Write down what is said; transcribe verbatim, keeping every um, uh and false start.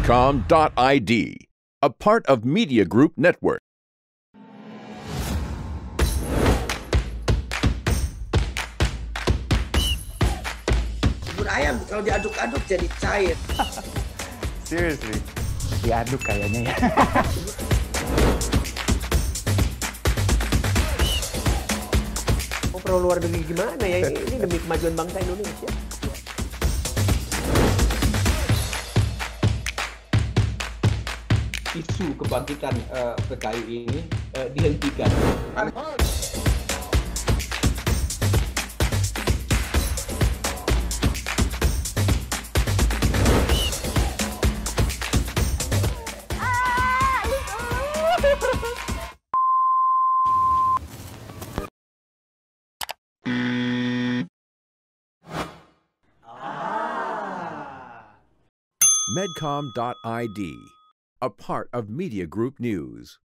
Medcom dot I D, a part of Media Group Network. Bubur ayam kalau diaduk-aduk jadi cair. Seriously? Diaduk kayaknya ya. Oh, perlu luar negeri gimana ya? Ini demi kemajuan bangsa Indonesia. Isu kebangkitan uh, P K I ini uh, dihentikan. Medcom dot I D, a part of Media Group News.